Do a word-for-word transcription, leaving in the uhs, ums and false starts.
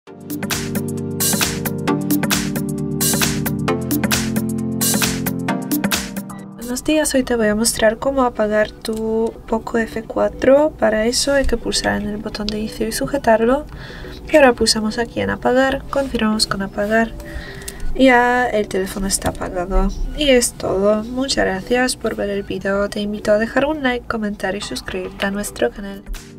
Buenos días, hoy te voy a mostrar cómo apagar tu Poco F cuatro. Para eso hay que pulsar en el botón de inicio y sujetarlo. Y ahora pulsamos aquí en apagar, confirmamos con apagar. Y ya el teléfono está apagado. Y es todo. Muchas gracias por ver el vídeo. Te invito a dejar un like, comentar y suscribirte a nuestro canal.